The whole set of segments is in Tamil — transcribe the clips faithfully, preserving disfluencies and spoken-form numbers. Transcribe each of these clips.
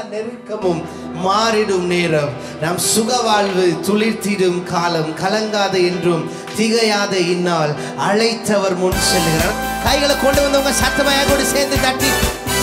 நெருக்கமும் மாறிடும் நேரம், நாம் சுக வாழ்வு துளிர்த்திடும் காலம், கலங்காத என்றும் திகையாத இந்நாள், அழைத்தவர் முன் செல்கிறார். கைகளை கொண்டு வந்தவங்க சத்தமாக கூட சேர்ந்து தட்டி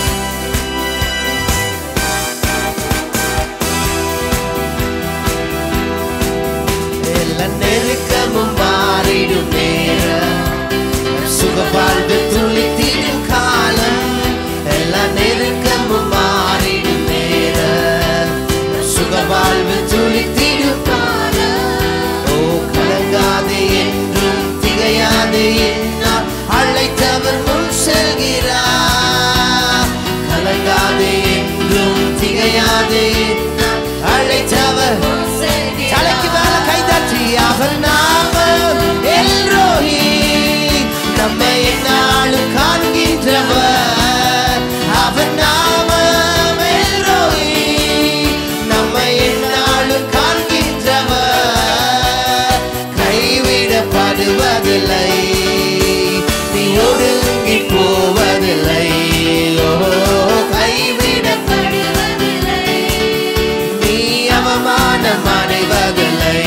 நெருக்கமும் மாறிடும் நேரம், சுக வாழ்வு துளிர்த்திடும் காலம், எல்லா நெருக்கமும் மாறிடும் நேரம், சுக வாழ்வு துளிர்த்திடும் காலம். ஓ கலங்காதே என்றும் திகையாதே என்னால், அழைத்தவர் முன் செல்கிறார். கலங்காதே என்றும் திகையாதே என்னால், அழைத்தவர் தலைக்கு மேல கைதாற்றி அவர் நாமம் எல்ரோஹி, நம்மை எந்நாளும் காண்கின்றவர். அவர் நாமம் எல்ரோஹி, நம்மை எந்நாளும் காண்கின்றவர். கைவிடப்படுவதில்லை, நீ ஒடுங்கி போவதில்லை. ஓ கைவிடப்படுவதில்லை, நீ அவமானம் அடைவதில்லை.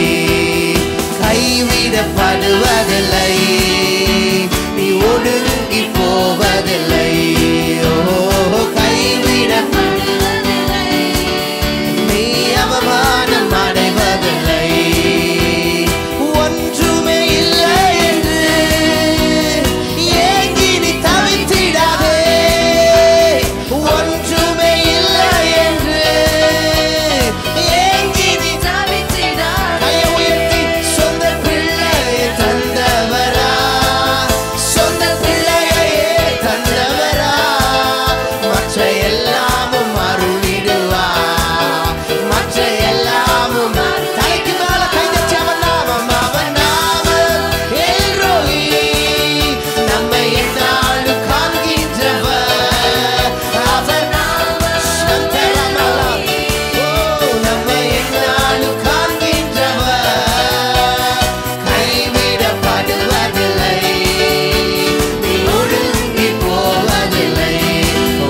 கைவிடப்படுவதில்லை, நீ ஒடுங்கி போவதில்லை. ஓ கைவிடப்படுவதில்லை, நீ அவமானம் அடைவதில்லை. ஒன்றுமே இல்லை என்று ஏங்கி நீ தவித்திடாதே, ஒன்றுமே இல்லை என்று ஏங்கி நீ தவித்திடாதே. கையை உயர்த்தி சொந்த பிள்ளையை தந்தவரா, சொந்த பிள்ளையே தந்தவரா, மற்ற எல்லாமும் அருளிடுவா, மற்ற எல்லாமும் தலைக்கு மேல கைதச்சி அவன் நாமம், அவன் நாமம் எல்ரோஹி, நம்மை எந்நாளும் காண்கின்றவர். அவர் நாமம் சந்தரமலா, ஓ நம்மை எந்நாளும் காண்கின்றவர். கைவிடப்படுவதில்லை, நீ ஒடுங்கி போவதில்லை. ஓ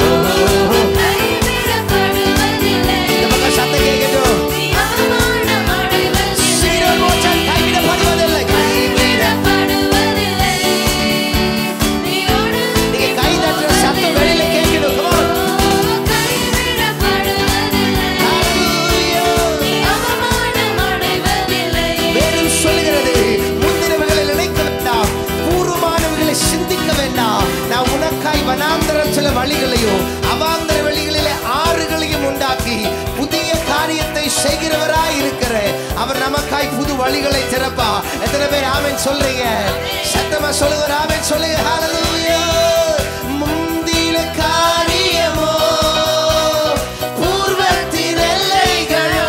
கைவிடப்படுவதில்லை, இந்த பக்கம் சத்தம் கேட்கட்டும். நீ அவமானம் அடைவதில்லை, சீரோன் மோச்சன் கைவிடப்படுவதில்லை, கைவிடப்படுவதில்லை, நீ ஒடுங்கி. நீங்க கை தட்டுற சத்தம் வெளியில கேட்கணும். Come on. கைவிடப்படுவதில்லை, ஹalleluya, நீ அவமானம் அடைவதில்லை. வேதம் சொல்லுகிறது, முந்தினவைகளை நினைக்க வேண்டாம், பூர்வமானவைகளை சிந்திக்க வேண்டாம். நான் உனக்காய் வனாந்தரத்தில வழிகளையும் அவாந்தர வழிகளிலே ஆறுகளையும் உண்டாக்கி புதிய காரியத்தை செய்கிறவராய் இருக்கிற அவர் நமக்காய் புது வழிகளை திறப்பா. எத்தனை பேர் ஆமென் சொல்றீங்க? சத்தமா சொல்லுங்க, ஆமென் சொல்லுங்க. ஹalleluya. முந்தின காரியமோ பூர்வத்தின் எல்லைகளோ,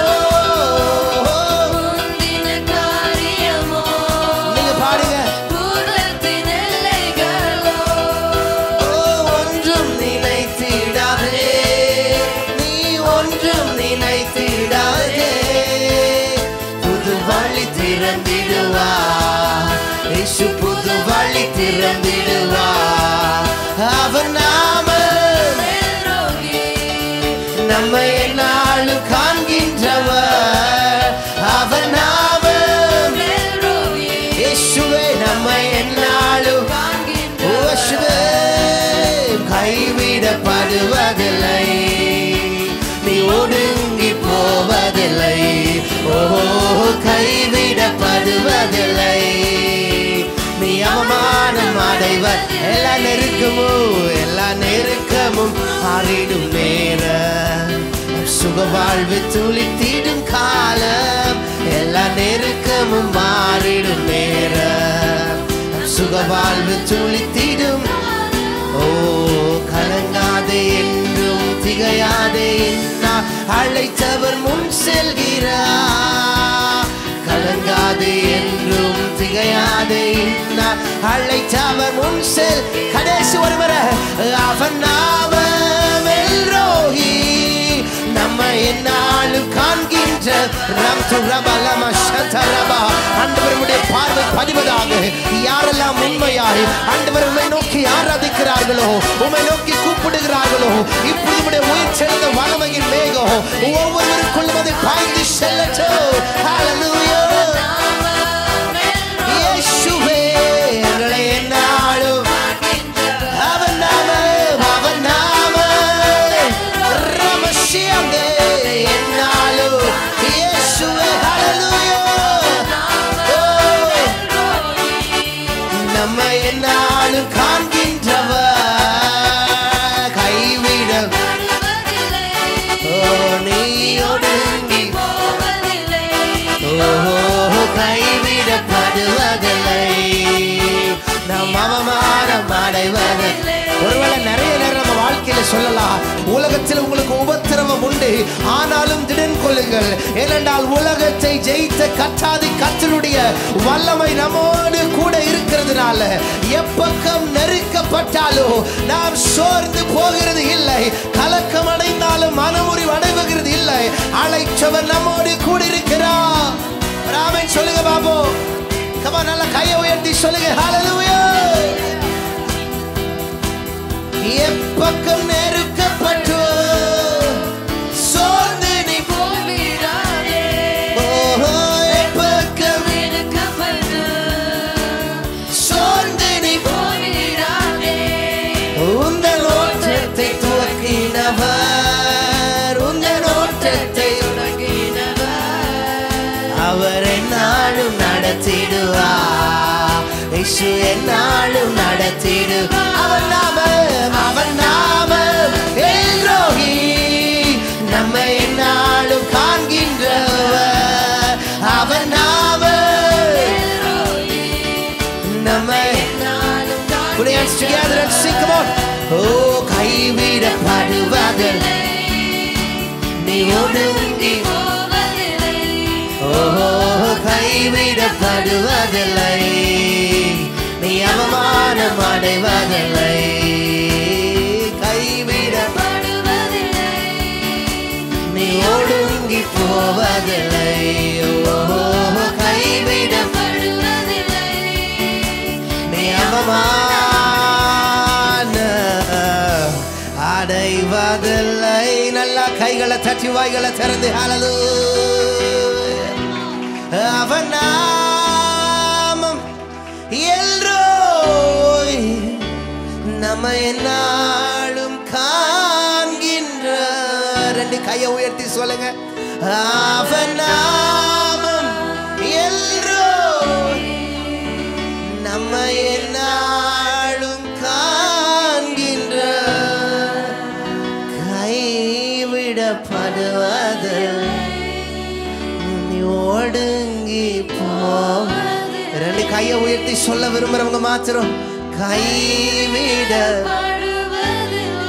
முந்தின காரியமோ, நீங்க பாடுங்க, பூர்வத்தின் எல்லைகளோ. ஓ ஒன்றும் நினைத்திடாதே, நீ ஒன்றும் நினைத்திடாதே, புது வழி திறந்திடுவா, இயேசு புது வழி திறந்திடுவா. அவர் நாமம் எல்ரோஹி, நம்மை எந்நாளும் காண்கின்றவர். அவர் நாமம் எல்ரோஹி, இயேசுவே நம்மை எந்நாளும் காண்கின்றவர். கைவிடப்படுவதில்லை, நீ ஒடுங்கி போவதில்லை. ஓ கைவிடப்படுவதில்லை, நீ அவமானம் அடைவர். எல்லா நெருக்கமும் எல்லா நெருக்கமும் மாறிடும் நேரம், சுக வாழ்வு துளிர்த்திடும் காலம், எல்லா நெருக்கமும் மாறிடும் நேரம், சுக வாழ்வு துளிர்த்திடும். ஓ கலங்காதே என்றும் திகையாதே என்னால், அழைத்தவர் முன் செல்கிறார். கலங்காதே என்றும் திகையாதே என்னால், அழைத்தவர் முன் செல். கடைசி ஒருவரை, அவன் நாமம் எல்ரோஹி, நம்மை எந்நாளும் காண்கின்ற ரம் துரபலம சதரபா. ஆண்டவருடைய பார்வை பதிவதாக. யாரெல்லாம் உண்மையாய் ஆண்டவர் உம்மை நோக்கி ஆராதிக்கிறார்களோ, உம்மை நோக்கி கூப்பிடுகிறார்களோ, இப்படி உம்முடைய உயிர் செழுந்த வல்லமையின் ஒவ்வொருவருக்குள்ளும் அதை பாய்ந்து செல்லட்டும். ஹalleluya. இயேசுவே எங்களை என்னாலும் அவன் நாமம் அவன் நாமம் ரமசியாங்கே என்னாலும் இயேசுவே ஹalleluya. நம்மை என்னாலும் காண்கின்றவர் கைவிட ஓ நீ ஒடுங்கி ஓ கைவிடப்படுவதில்லை, நாம் அவமானம் அடைவதில்லை. ஒருவேளை நிறைய நேரம் நம்ம வாழ்க்கையில சொல்லலாம், உலகத்தில் உங்களுக்கு உபத்திரவம் உண்டு, ஆனாலும் திடன் கொள்ளுங்கள், ஏனென்றால் உலகத்தை ஜெயித்த கர்த்தாதி கர்த்தருடைய வல்லமை நம்மோடு கூட இருக்கிறதுனால எப்பக்கம் நெருக்கப்பட்டாலோ நாம் சோர்ந்து போகிறது இல்லை, கலக்கம் அடைந்தாலும் மனமுறிவு அடைவுகிறது இல்லை. அழைச்சவர் நம்மோடு கூட இருக்கிறார். ஆமென் சொல்லுங்க பாபு. கமா நல்ல கையை உயர்த்தி சொல்லுங்க ஹalleluya. எப்பக்கம் நெருக்கப்பட்டோ சோர்ந்து நீ போவிடாதே, ஓஹோ எப்பக்கம் நெருக்கப்பட்டோ சோர்ந்து நீ போவிடாதே. உந்தன் ஓட்டத்தை துவக்கினவர், உந்தன் ஓட்டத்தை அவர் என்னாலும் நடத்திடுவார், இயேசு என்னாலும் நடத்திடுவார். அவன் நாமம் அவன் நாமம் எல்ரோஹி, நம்மை என்னாலும் காண்கின்றவர். அவன் நாமம் நம்மை put your hands together and sing, come on. Oh கைவிடப்படுவதில்லை, நீ ஒடுங்கி ஓஹோ கைவிடப்படுவதில்லை, நீ அவமானம் அடைவதில்லை, கைவிடப்படுவதில்லை, நீ ஒடுங்கி போவதில்லை, ஓஹோ கைவிடப்படுவதில்லை, நீ அவமானம் அடைவதில்லை. நல்லா கைகளை தட்டி வாய்களை திறந்து ஹalleluya. அவன் நாமம் எல்ரோய், நம்மை என்னாலும் காண்கின்ற. ரெண்டு கையை உயர்த்தி சொல்லுங்க. அவன் நாமம் எல்ரோய், நம்மை என்னாலும் காண்கின்ற. கைவிடப்படுவது ஒடுங்கி போ. ரெண்டு கையை உயர்த்தி சொல்ல விரும்புறவங்க மாத்திரம் கைவிட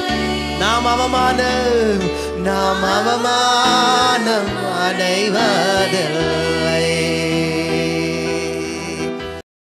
நாம் அவமானம் நாம் அவமானம் அடைவர்